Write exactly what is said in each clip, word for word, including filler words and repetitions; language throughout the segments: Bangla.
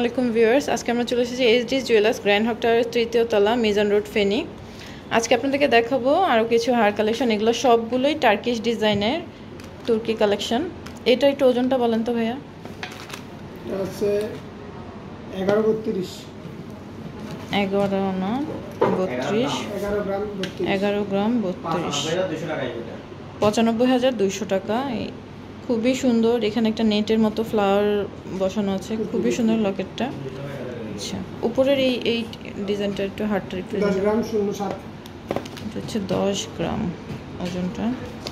আসসালামাইকুম ভিউয়ার্স, আজকে আমরা চলে এসেছি এইচডি জুয়েলার্স গ্র্যান্ড হক টাওয়ারের তৃতীয় তলা মিজান রোড ফেনী। আজকে আপনাদেরকে দেখাবো আরও কিছু হার কালেকশন। এগুলো সবগুলোই টার্কিশ ডিজাইনের তুর্কি কালেকশন। এটা একটু ওজনটা বলেন তো ভাইয়া। এটা হচ্ছে এগারো বত্রিশ এগারো না বত্রিশ এগারো গ্রাম বত্রিশ পঁচানব্বই হাজার দুইশো টাকা। খুবই সুন্দর। এখানে একটা নেটের মতো ফ্লাওয়ার বসানো আছে, খুবই সুন্দর লকেটটা। আচ্ছা, উপরের এই এই ডিজাইনটা একটু হার্টটা একটু দশ গ্রাম শূন্য সাত, এটা হচ্ছে দশ গ্রাম ওজনটা।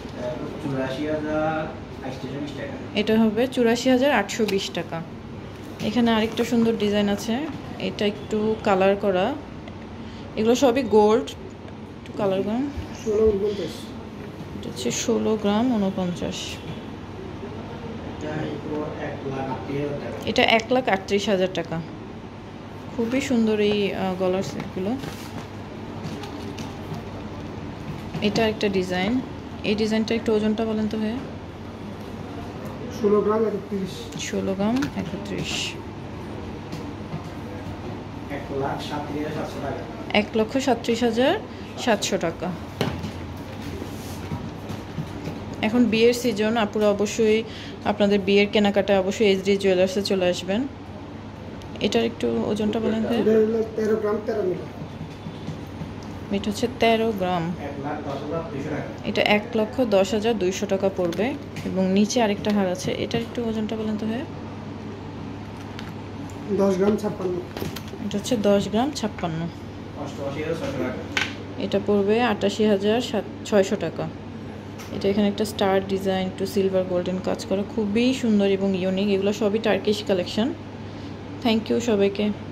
এটা হবে চুরাশি হাজার আটশো বিশ টাকা। এখানে আরেকটা সুন্দর ডিজাইন আছে, এটা একটু কালার করা। এগুলো সবই গোল্ড, একটু কালার করা। এটা হচ্ছে ষোলো গ্রাম উনপঞ্চাশ। এটা এক লাখ আটত্রিশ হাজার টাকা। খুবই সুন্দর এই গলার সেটগুলো। এটা একটা ডিজাইন, এই ডিজাইনটা একটু ওজনটা বলেন তো ভাইয়া। ষোলো গ্রাম একত্রিশ ষোলো গ্রাম একত্রিশ এক লক্ষ সাতত্রিশ হাজার সাতশো টাকা। এখন বিয়ের সিজন, আপুরা অবশ্যই আপনাদের বিয়ের কেনাকাটা অবশ্যই এইচডি জুয়েলার্সে চলে আসবেন। এটার একটু ওজনটা বলেন ভাই। তেরো গ্রাম তেরো মিলি। এটা হচ্ছে তেরো গ্রাম। এটা এক লক্ষ দশ হাজার দুইশো টাকা পড়বে। এবং নিচে আরেকটা হার আছে, এটার একটু ওজনটা বলেন তো ভাই। দশ গ্রাম ছাপ্পান্ন। এটা হচ্ছে দশ গ্রাম ছাপ্পান্ন। এটা পড়বে আটাশি হাজার সাত ছয়শো টাকা। এটা এখানে একটা স্টার ডিজাইন, একটু সিলভার গোল্ডেন কাজ করা, খুবই সুন্দর এবং ইউনিক। এগুলো সবই টার্কিশ কালেকশন। থ্যাংক ইউ সবাইকে।